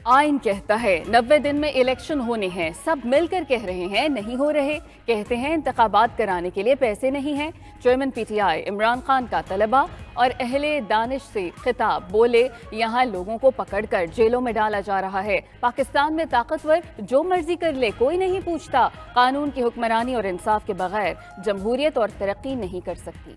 आइन कहता है 90 दिन में इलेक्शन होने हैं, सब मिलकर कह रहे हैं नहीं हो रहे। कहते हैं इंतखाबात कराने के लिए पैसे नहीं हैं। चेयरमैन पीटीआई इमरान खान का तलबा और अहले दानिश से खिताब, बोले यहाँ लोगों को पकड़कर जेलों में डाला जा रहा है। पाकिस्तान में ताकतवर जो मर्जी कर ले, कोई नहीं पूछता। कानून की हुक्मरानी और इंसाफ के बगैर जमहूरियत और तरक्की नहीं कर सकती।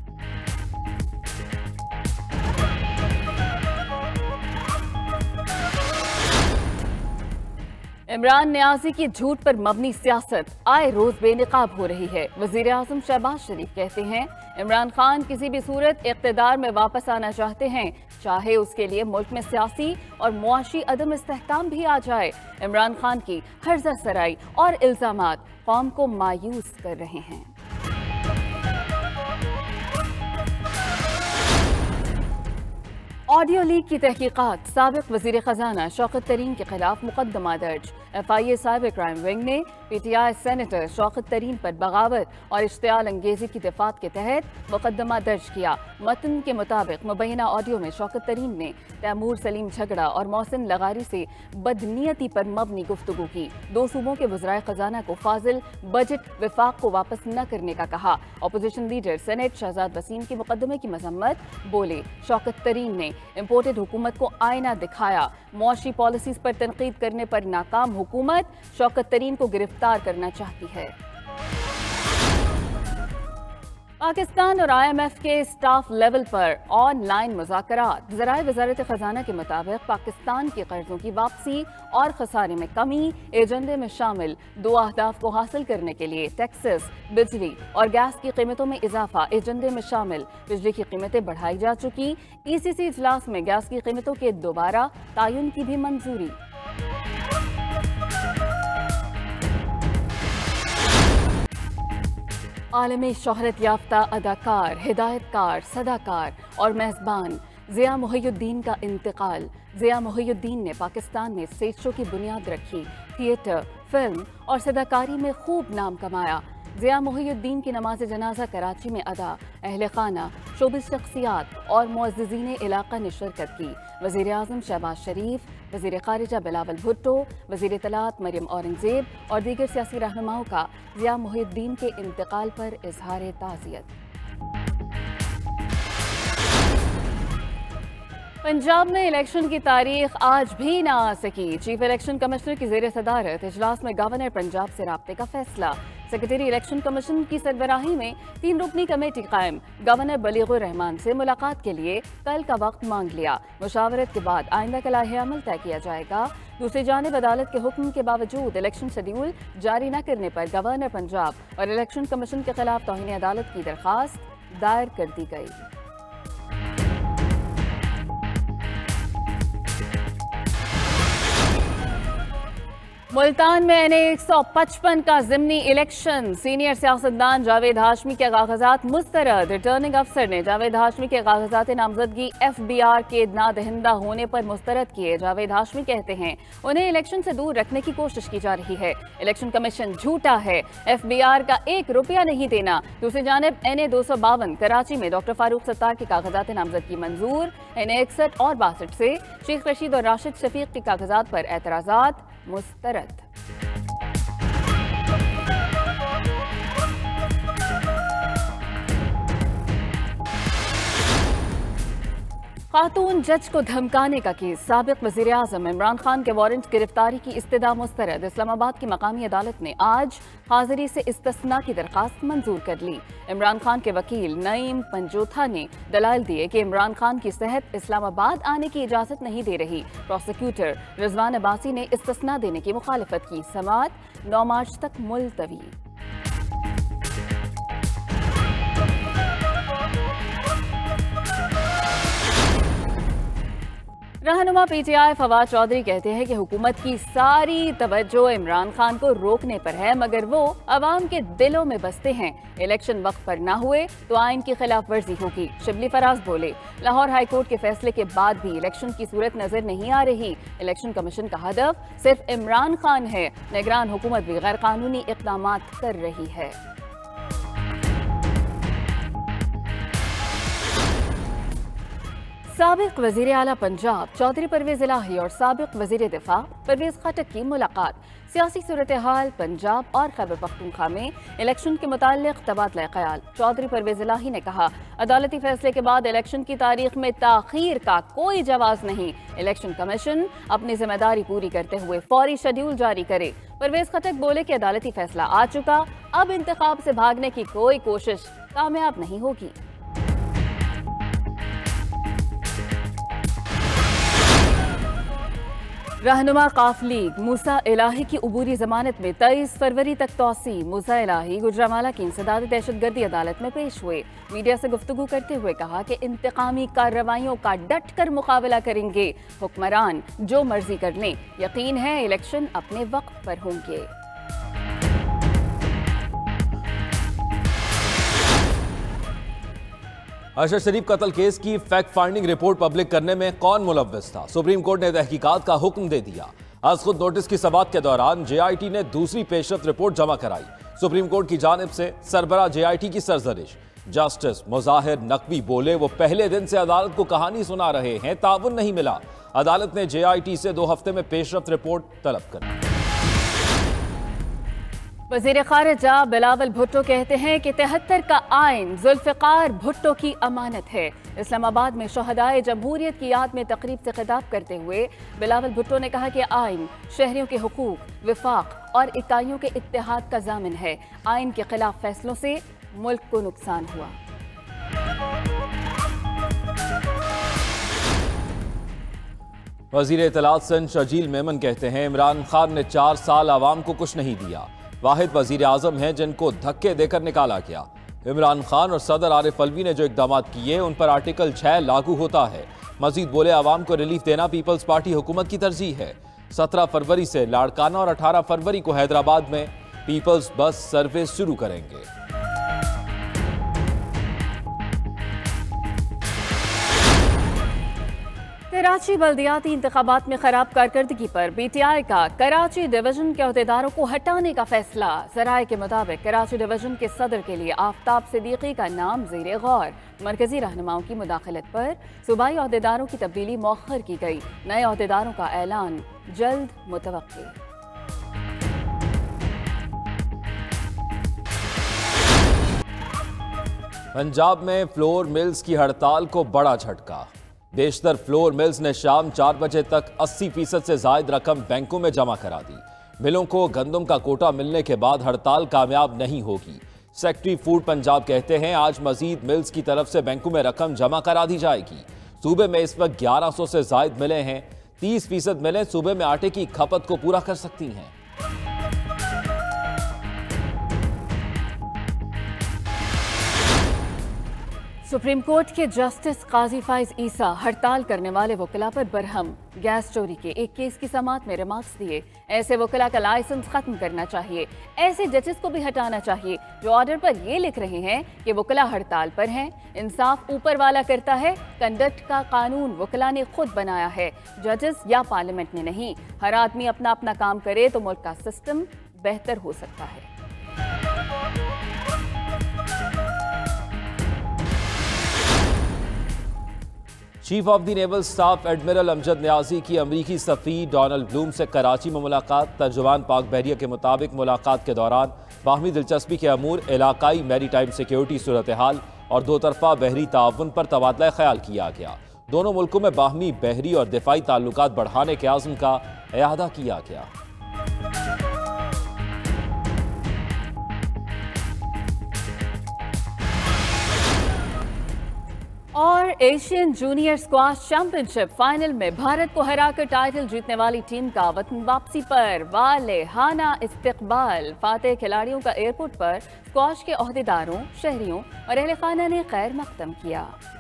इमरान नियाजी की झूठ पर मबनी सियासत आए रोज बेनकाब हो रही है। वजीर आजम शहबाज शरीफ कहते हैं इमरान खान किसी भी सूरत इक़्तिदार में वापस आना चाहते हैं, चाहे उसके लिए मुल्क में सियासी और मुआशी अदम इस्तेहकाम भी आ जाए। इमरान खान की हर्जा सराई और इल्जामात कौम को मायूस कर रहे हैं। ऑडियो लीक की तहकीकात, साबिक वजीर खजाना शौकत तरीन के खिलाफ मुकदमा दर्ज। FIA साइबर क्राइम विंग ने PTI सेनेटर शौकत तरीन पर बगावत और इश्तियाल अंगेजी की दफात के तहत मुकदमा दर्ज किया। मतन के मुताबिक मुबैना ऑडियो में शौकत तरीन ने तैमूर सलीम झगड़ा और मोहसिन लगारी से बदनीयती पर मबनी गुफ्तगू की। दो सूबों के वज़राए खजाना को फाजिल बजट विफाक को वापस न करने का कहा। Opposition leader senate Shahzad Waseem के मुकदमे की मजम्मत, बोले शौकत तरीन ने इम्पोर्टेड हुकूमत को आईना दिखाया। मुआशी पॉलिसीज पर तनकीद करने पर नाकाम हुकूमत शौकत तरीन को गिरफ्तार करना चाहती है। पाकिस्तान और IMF के स्टाफ लेवल पर ऑनलाइन मुज़ाकरात। ज़राए वज़ारत ख़ज़ाना के मुताबिक पाकिस्तान के कर्जों की वापसी और खसारे में कमी एजेंडे में शामिल दो अहदाफ को हासिल करने के लिए टैक्सेस, बिजली और गैस की कीमतों में इजाफा एजेंडे में शामिल। बिजली की कीमतें बढ़ाई जा चुकी। ECC इजलास में गैस की कीमतों के दोबारा तायुन की भी मंजूरी। आलमी शोहरत याफ्ता अदाकार, हिदायतकार, सदाकार और मेज़बान ज़िया मोहिउद्दीन का इंतकाल। ज़िया मोहिउद्दीन ने पाकिस्तान में स्टेज शो की बुनियाद रखी, थिएटर, फिल्म और सदाकारी में खूब नाम कमाया। ज़िया मोहिउद्दीन की नमाज जनाजा कराची में अदा। अहले खाना, शोबिज़ शख्सियात और मुअज़्ज़िज़ीन इलाक़ा ने शिरकत की। वज़ीर आज़म शहबाज शरीफ, वज़ीर ख़ारिजा बिलावल भुट्टो, वज़ीर इत्तलात मरियम औरंगज़ेब और दीगर सियासी रहनुमाओं का ज़िया मोहिउद्दीन के इंतकाल पर इज़हार ताज़ियत। पंजाब में इलेक्शन की तारीख आज भी ना आ सकी। चीफ इलेक्शन कमिश्नर की ज़ेर सदारत इजलास में गवर्नर पंजाब से राब्ते का फैसला। सेक्रेटरी इलेक्शन कमीशन की सरबराही में 3 रुकनी कमेटी कायम। गवर्नर बलीगुर रहमान से मुलाकात के लिए कल का वक्त मांग लिया। मुशावरत के बाद आइंदा का लाहे अमल तय किया जाएगा। दूसरी जानिब अदालत के हुक्म के बावजूद इलेक्शन शेड्यूल जारी न करने पर गवर्नर पंजाब और इलेक्शन कमीशन के खिलाफ तौहीन अदालत की दरखास्त दायर कर दी गई। मुल्तान में NA 155 का ज़िमनी इलेक्शन। सीनियर सियासतदान जावेद हाशमी के कागजात मुस्तरद। रिटर्निंग अफसर ने जावेद हाशमी के कागजात नामजदगी FBR के नादहिंदा होने पर मुस्तरद किए। जावेद हाशमी कहते हैं उन्हें इलेक्शन से दूर रखने की कोशिश की जा रही है। इलेक्शन कमीशन झूठा है, FBR का 1 रुपया नहीं देना। दूसरी जानिब NA 252 कराची में डॉक्टर फारूक सत्तार के कागजात नामजदगी मंजूर। NA 61 और 62 से शेख रशीद और राशिद शफीक के कागजात पर एतराज़ात मुस्तरद। खातून जज को धमकाने का केस। साबिक वज़ीर आज़म इमरान खान के वारंट गिरफ्तारी की इस्तदा मुस्तरद। इस्लामाबाद की मकामी अदालत ने आज हाजिरी से इस्तिस्ना की दरखास्त मंजूर कर ली। इमरान खान के वकील नईम पंजोथा ने दलाइल दिए कि इमरान खान की सेहत इस्लामाबाद आने की इजाज़त नहीं दे रही। प्रोसिक्यूटर रिजवान अब्बासी ने इस्तिस्ना देने की मुखालिफत की। समाअत 9 मार्च तक मुलतवी। रहनुमा PTI फवाद चौधरी कहते हैं कि हुकूमत की सारी तवज्जो इमरान खान को रोकने पर है, मगर वो अवाम के दिलों में बसते हैं। इलेक्शन वक्त पर ना हुए तो आइन की खिलाफ वर्जी होगी। शिबली फराज बोले लाहौर हाई कोर्ट के फैसले के बाद भी इलेक्शन की सूरत नजर नहीं आ रही। इलेक्शन कमीशन का हदफ सिर्फ इमरान खान है। निगरान हुकूमत भी गैर कानूनी इक़दाम कर रही है। साबिक वजीर आला पंजाब चौधरी परवेज इलाही और साबिक वजीर दिफा परवेज खटक की मुलाकात। सियासी सूरत हाल पंजाब और खैबर पख्तूनख्वा में इलेक्शन के मुताल्लिक तबादला ख्याल। चौधरी परवेज इलाही ने कहा, अदालती फैसले के बाद इलेक्शन की तारीख में ताखीर का कोई जवाज नहीं। इलेक्शन कमीशन अपनी जिम्मेदारी पूरी करते हुए फौरी शेड्यूल जारी करे। परवेज खटक बोले कि अदालती फैसला आ चुका, अब इंतखाब से भागने की कोई कोशिश कामयाब नहीं होगी। रहनुमा काफ लीग मूसा इलाही की उबूरी जमानत में 23 फरवरी तक तौसी। मूसा इलाही गुजरांवाला की इंसदादी दहशतगर्दी अदालत में पेश हुए। मीडिया से गुफ्तगू करते हुए कहा कि इंतकामी कार्रवाइयों का डट कर मुकाबला करेंगे। हुक्मरान जो मर्जी कर लें, यकीन है इलेक्शन अपने वक्त पर होंगे। अरशद शरीफ कत्ल केस की फैक्ट फाइंडिंग रिपोर्ट पब्लिक करने में कौन मुलव्वस था? सुप्रीम कोर्ट ने तहकीकात का हुक्म दे दिया। आज खुद नोटिस की समाअत के दौरान JIT ने दूसरी पेशरफ्त रिपोर्ट जमा कराई। सुप्रीम कोर्ट की जानिब से सरबरा JIT की सरजरिश। जस्टिस मुजाहिर नकवी बोले, वो पहले दिन से अदालत को कहानी सुना रहे हैं, ताउन नहीं मिला। अदालत ने JIT से 2 हफ्ते में पेशरफ्त रिपोर्ट तलब कर। वजीर खारिजा बिलावल भुट्टो कहते हैं कि 73 का आइन जुल्फ़िकार भुट्टो की अमानत है। इस्लामाबाद में शहदाए जमहूरियत की याद में तकरीब से खिताब करते हुए बिलावल भुट्टो ने कहा कि आइन शहरियों के हुकूक, विफाक और इकाइयों के इत्तेहाद का जामिन है। आइन के खिलाफ फैसलों से मुल्क को नुकसान हुआ। वजीर इत्तलात सिंध शजील मेमन कहते हैं, इमरान खान ने 4 साल आवाम को कुछ नहीं दिया। वाहिद वजीर आजम हैं जिनको धक्के देकर निकाला गया। इमरान खान और सदर आरिफ अलवी ने जो इकदाम किए उन पर आर्टिकल 6 लागू होता है। मजीद बोले, आवाम को रिलीफ देना पीपल्स पार्टी हुकूमत की तरजीह है। 17 फरवरी से लाड़काना और 18 फरवरी को हैदराबाद में पीपल्स बस सर्विस शुरू करेंगे। कराची बल्दियाती इंतखाबात में खराब कारकर्दगी पर PTI का कराची डिवीजन के अहदेदारों को हटाने का फैसला। जराये के मुताबिक कराची डिवीजन के सदर के लिए आफ्ताब सिद्दीकी का नाम ज़ेरे गौर। मरकजी रहनुमाओं की मुदाखलत पर सूबाई अहदेदारों की तब्दीली मौखर की गई। नए अहदेदारों का ऐलान जल्द मुतवक्किल। पंजाब में फ्लोर मिल्स की हड़ताल को बड़ा झटका। बेशतर फ्लोर मिल्स ने शाम 4 बजे तक 80% से जायद रकम बैंकों में जमा करा दी। मिलों को गंदम का कोटा मिलने के बाद हड़ताल कामयाब नहीं होगी। सेक्रेटरी फूड पंजाब कहते हैं, आज मजीद मिल्स की तरफ से बैंकों में रकम जमा करा दी जाएगी। सूबे में इस वक्त 1100 से जायद मिलें हैं। 30% मिलें सूबे में आटे की खपत को पूरा कर सकती हैं। सुप्रीम कोर्ट के जस्टिस काजी फाइज ईसा हड़ताल करने वाले वकला पर बरहम। गैस चोरी के एक केस की समाअत में रिमार्क्स दिए। ऐसे वकला का लाइसेंस खत्म करना चाहिए। ऐसे जजेस को भी हटाना चाहिए जो ऑर्डर पर ये लिख रहे हैं कि वकला हड़ताल पर हैं। इंसाफ ऊपर वाला करता है। कंडक्ट का कानून वकला ने खुद बनाया है, जजेस या पार्लियामेंट ने नहीं। हर आदमी अपना अपना काम करे तो मुल्क का सिस्टम बेहतर हो सकता है। Chief of the naval staff admiral Amjad Niazi की अमरीकी सफ़ीर डोनाल्ड ब्लूम से कराची में मुलाकात। तर्जुमान पाक बहरिया के मुताबिक मुलाकात के दौरान बाहमी दिलचस्पी के अमूर, इलाकाई मैरी टाइम सिक्योरिटी सूरत हाल और 2 तरफा बहरी ताउन पर तबादला ख्याल किया गया। दोनों मुल्कों में बाहमी बहरी और दिफाई ताल्लुकात बढ़ाने के आज़म का इआदा किया गया। और Asian junior squash championship final में भारत को हराकर टाइटल जीतने वाली टीम का वतन वापसी पर वालेहाना इस्तकबाल। फातेह खिलाड़ियों का एयरपोर्ट पर स्क्वाश के ओहदेदारों, शहरियों और अहले खाना ने खैर मकदम किया।